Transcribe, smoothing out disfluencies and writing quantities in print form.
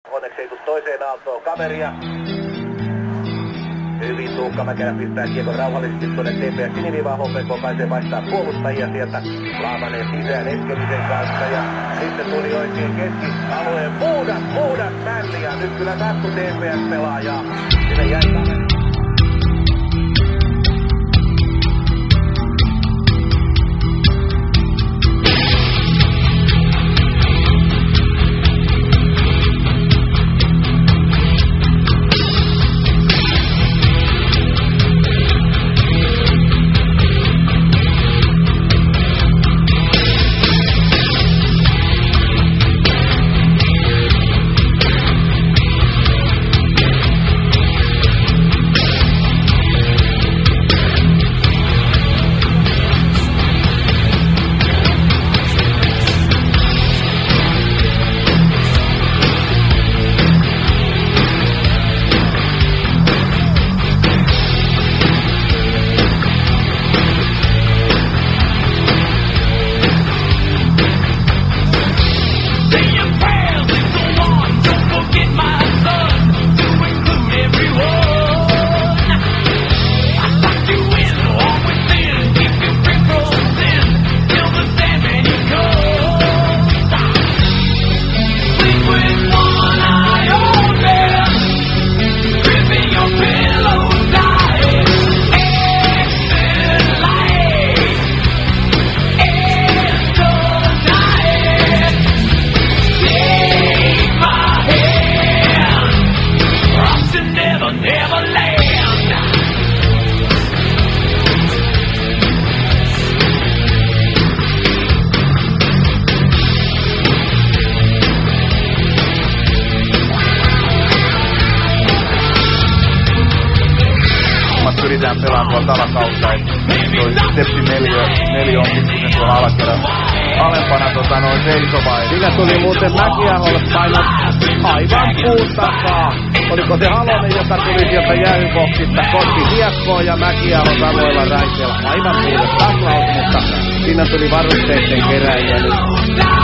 Onneksi ei tule toiseen aaltoon kaveria. Hyvin Tuukka Mäkelä pistää kiekon rauhallisesti tuonne TPS siniviivaan. HPK pääsee vaihtaa puolustajia sieltä. Laamanen sisään Eskelisen kanssa ja sitten tuli oikein keskialueen puhdas mälli ja nyt kyllä tattu TPS pelaajaa. Sinne jäi kaveri. Pyritään pelaamaan tuolta alakautta, että toi Tepsi 4 on pikkusen tuolla alakerran alempana seisovaa. Siinä tuli muuten Mäkiaholle painot aivan puun takaa. Oliko se Halonen, joka tuli sieltä jäähyboksista kohti hiekkoon ja Mäkiaho samoilla raiteilla. Aivan puudet taklaus, mutta siinä tuli varusteiden keräjiä nyt.